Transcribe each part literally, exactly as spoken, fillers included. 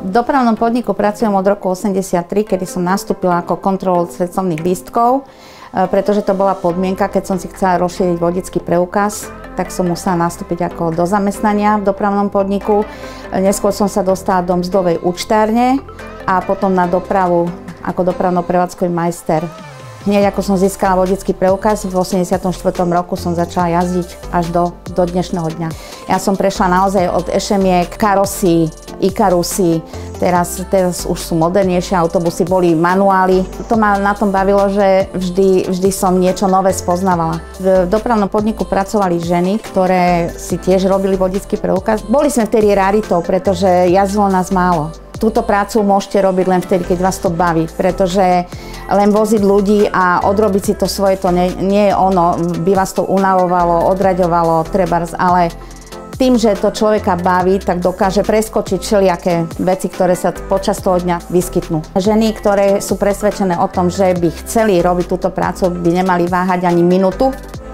V dopravnom podniku pracujem od roku osemdesiattri, kedy som nastúpila ako kontrolór cestovných lístkov, pretože to bola podmienka, keď som si chcela rozšíriť vodický preukaz, tak som musela nastúpiť ako do zamestnania v dopravnom podniku. Neskôr som sa dostala do mzdovej účtárne a potom na dopravu ako dopravno-prevádzkový majster. Hneď ako som získala vodický preukaz, v osemdesiatom štvrtom roku som začala jazdiť až do, do dnešného dňa. Ja som prešla naozaj od ešemiek, karosy, ikarusy, teraz, teraz už sú modernejšie autobusy, boli manuály. To ma na tom bavilo, že vždy, vždy som niečo nové spoznávala. V dopravnom podniku pracovali ženy, ktoré si tiež robili vodický preukaz. Boli sme vtedy raritou, pretože jazdilo nás málo. Túto prácu môžete robiť len vtedy, keď vás to baví, pretože len voziť ľudí a odrobiť si to svoje, to nie, nie je ono. By vás to unavovalo, odraďovalo, trebárs, ale tým, že to človeka baví, tak dokáže preskočiť všelijaké veci, ktoré sa počas toho dňa vyskytnú. Ženy, ktoré sú presvedčené o tom, že by chceli robiť túto prácu, by nemali váhať ani minútu,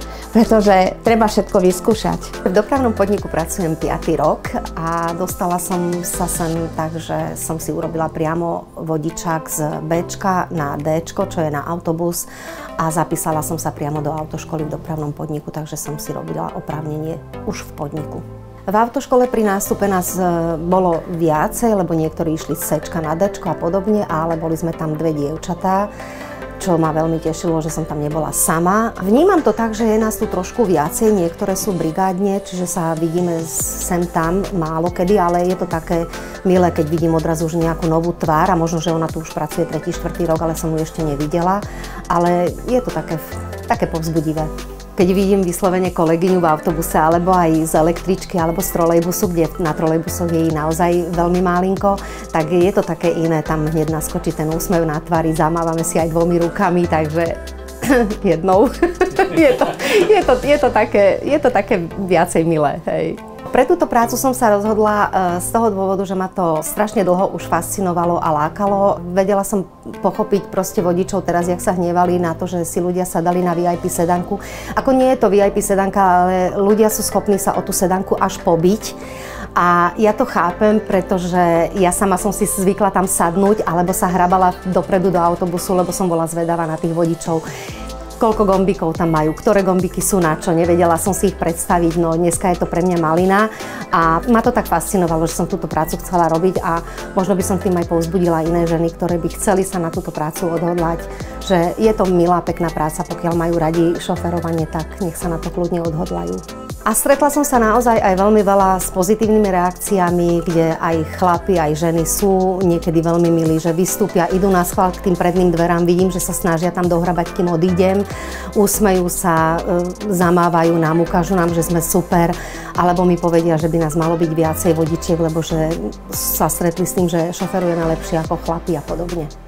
pretože treba všetko vyskúšať. V dopravnom podniku pracujem piaty rok a dostala som sa sem tak, že som si urobila priamo vodičák z Bčka na Dčko, čo je na autobus, a zapísala som sa priamo do autoškoly v dopravnom podniku, takže som si robila oprávnenie už v podniku. V autoškole pri nástupe nás bolo viacej, lebo niektorí išli z Cčka na Dčko a podobne, ale boli sme tam dve dievčatá, čo ma veľmi tešilo, že som tam nebola sama. Vnímam to tak, že je nás tu trošku viacej, niektoré sú brigádne, čiže sa vidíme sem tam málo kedy, ale je to také milé, keď vidím odrazu už nejakú novú tvár a možno, že ona tu už pracuje tretí, štvrtý rok, ale som ju ešte nevidela, ale je to také, také povzbudivé. Keď vidím vyslovene kolegyňu v autobuse, alebo aj z električky, alebo z trolejbusu, kde na trolejbusoch je naozaj veľmi málinko, tak je to také iné, tam hneď naskočí ten úsmev na tvári, zamávame si aj dvomi rukami, takže jednou. je, to, je, to, je, to také, je to také viacej milé, hej. Pre túto prácu som sa rozhodla z toho dôvodu, že ma to strašne dlho už fascinovalo a lákalo. Vedela som pochopiť proste vodičov teraz, jak sa hnevali na to, že si ľudia sadali na vé í pé sedanku. Ako nie je to vé í pé sedanka, ale ľudia sú schopní sa o tú sedanku až pobiť. A ja to chápem, pretože ja sama som si zvykla tam sadnúť, alebo sa hrabala dopredu do autobusu, lebo som bola zvedavá na tých vodičov. Koľko gombíkov tam majú, ktoré gombíky sú na čo, nevedela som si ich predstaviť, no dneska je to pre mňa malina a ma to tak fascinovalo, že som túto prácu chcela robiť a možno by som tým aj povzbudila iné ženy, ktoré by chceli sa na túto prácu odhodlať, že je to milá, pekná práca, pokiaľ majú radi šoferovanie, tak nech sa na to kľudne odhodlajú. A stretla som sa naozaj aj veľmi veľa s pozitívnymi reakciami, kde aj chlapi, aj ženy sú niekedy veľmi milí, že vystúpia, idú na schvál k tým predným dverám, vidím, že sa snažia tam dohrabať, kým odídem, úsmejú sa, zamávajú nám, ukážu nám, že sme super, alebo mi povedia, že by nás malo byť viacej vodičiek, lebo že sa stretli s tým, že šoferujeme lepšie ako chlapi a podobne.